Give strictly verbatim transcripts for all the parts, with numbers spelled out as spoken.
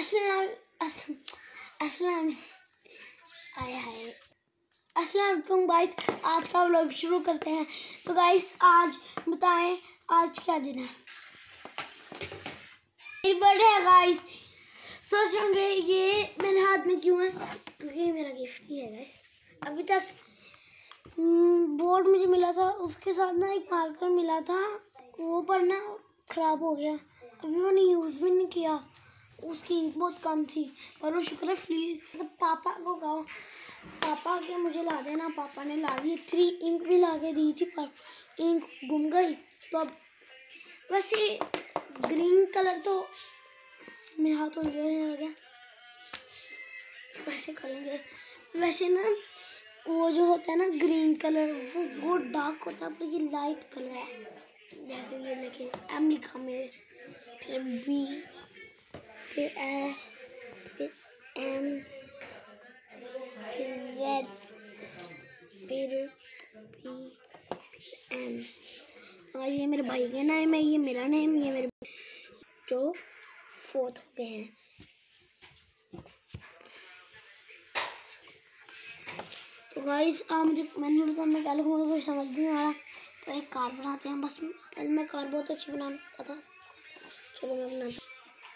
अस्सलाम अस्सलाम आया है अस्सलाम वालेकुम गाइस। आज का व्लॉग शुरू करते हैं। तो गाइस आज बताएं आज क्या दिन है। मेरी बर्थडे है गाइस। सोच होंगे ये मेरे हाथ में क्यों है, क्योंकि ये मेरा गिफ्ट ही है गाइस। अभी तक बोर्ड मुझे मिला था, उसके साथ ना एक मार्कर मिला था, वो पर ना ख़राब हो गया। अभी मैंने यूज़ भी नहीं किया, उसकी इंक बहुत कम थी, पर वो शुक्र है फ्री। मतलब पापा को कहो, पापा के मुझे ला देना। पापा ने ला दी थ्री इंक भी ला के दी थी, पर इंक गुम गई। तो अब वैसे ग्रीन कलर तो मेरे हाथ में ये हो गया, वैसे करेंगे। वैसे ना वो जो होता है ना ग्रीन कलर, वो बहुत डार्क होता है, पर ये लाइट कलर है। जैसे ये लिखे एम लिखा मेरे, फिर बी, फिर एस, फिर एम, फिर जेड, फिर पी, फिर एम। तो ये मेरे भाई का नाम है, ये मेरा नेम, ये मेरे जो फोर्थ हो गए हैं। तो गाइस आप मुझे मैंने बताया मैं क्या लिखूँगा, कोई समझ नहीं आ रहा। तो एक कार बनाते हैं बस। पहले मैं कार बहुत अच्छी बनाने का था, चलो मैं बनाता हूँ।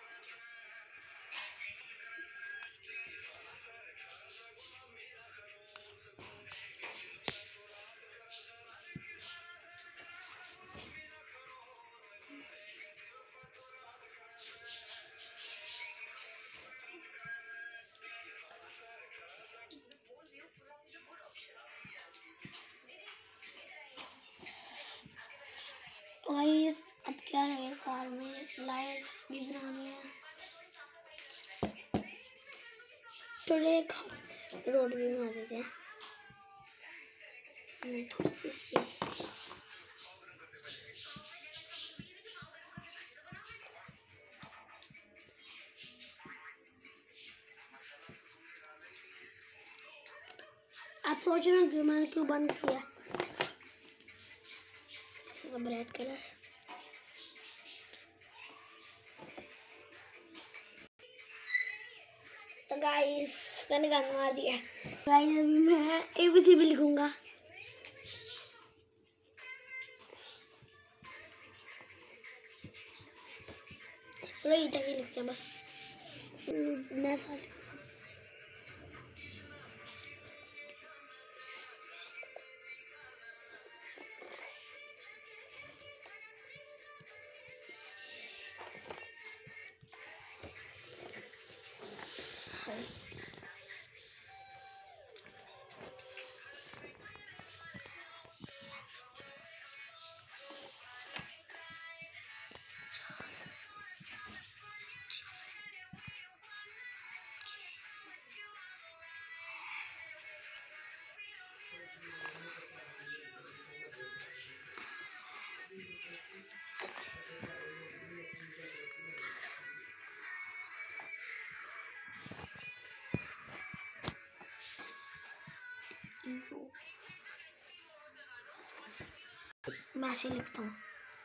गाइस अब क्या लगे, कार में लाइट्स भी बनानी है, थोड़े रोड भी बना देते हैं। थोड़ी सी स्पीड। आप सोच रहे हो कि मैंने क्यों बंद किया। अब रेड कलर। तो गाइस मैंने गाना मार दिया। गाइस अभी मैं ए बी सी भी लिखूंगा। चलो ये तक ही लिखते हैं बस। मैं साथ मैं ऐसे लिखता हूँ।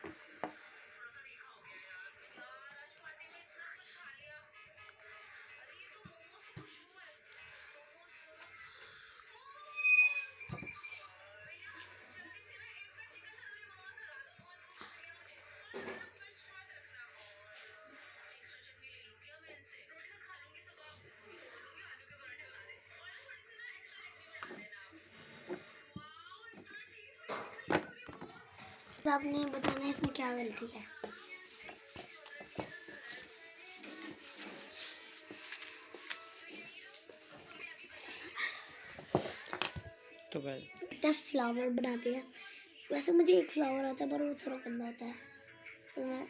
आपने बताना है इसमें क्या गलती है। तो भाई फ्लावर बनाते हैं। वैसे मुझे एक फ्लावर आता है, पर वो थोड़ा गंदा होता है। तो मैं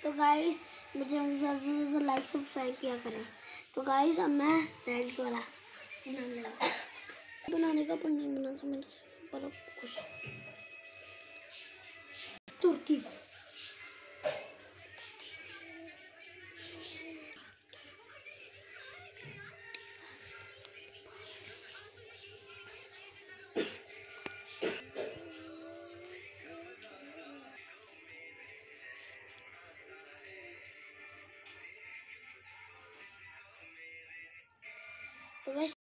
तो गाइस मुझे ज़्यादा से ज़्यादा लाइक सब्सक्राइब किया करें। तो गाइस अब मैं रेड वाला बनाने लगा। बनाने का पर नहीं बना था मैंने पर कुछ तुर्की तो गाइस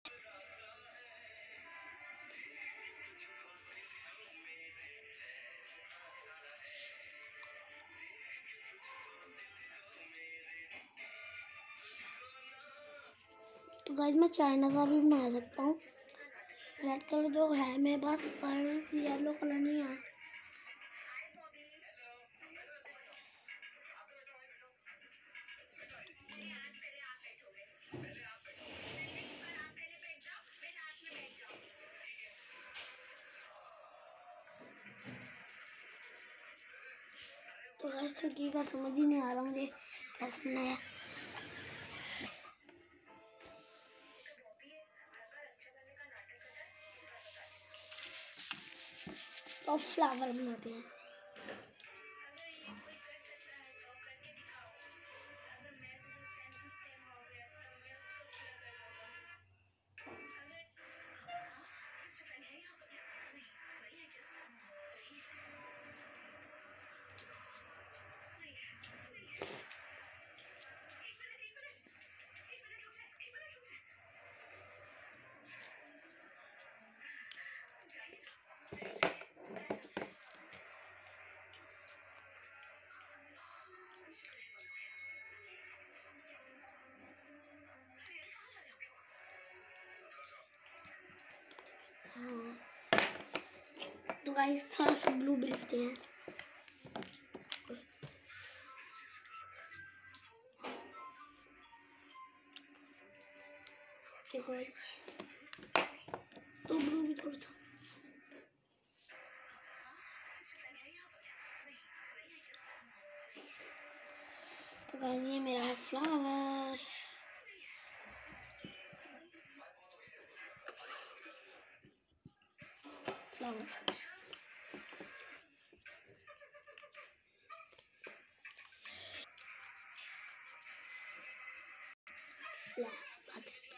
तो गाइस मैं चाइना का भी बना सकता हूँ। रेड कलर जो है मेरे पास पर येलो कलर नहीं है। तो गाइस तुर्की का समझ ही नहीं आ रहा मुझे कैसे बनाया। तो फ्लावर बनाते हैं। हाँ तो गाइस थोड़ा सा ब्लू भी लिखते हैं। देखो तो ब्लू भी थोड़ा सा। तो गाइस ये मेरा है फ्लावर। Flower flower Pakistan.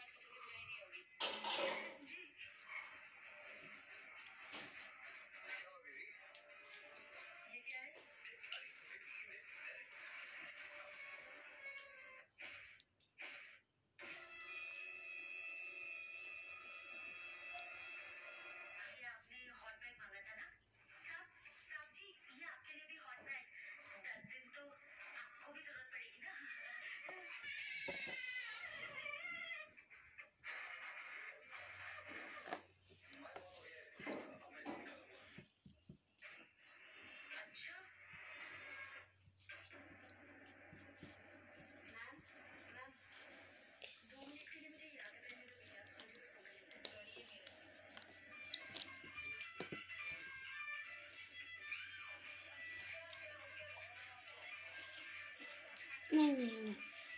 नहीं नहीं नहीं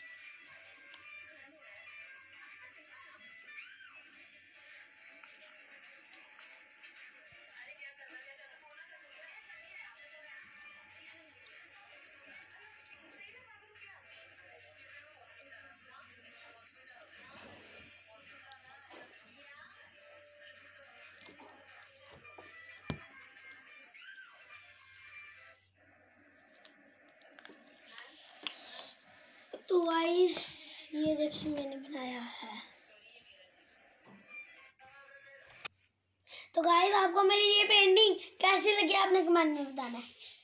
तो गाइस ये देखिए मैंने बनाया है। तो गाइस आपको मेरी ये पेंटिंग कैसी लगी आपने कमेंट में बताना है।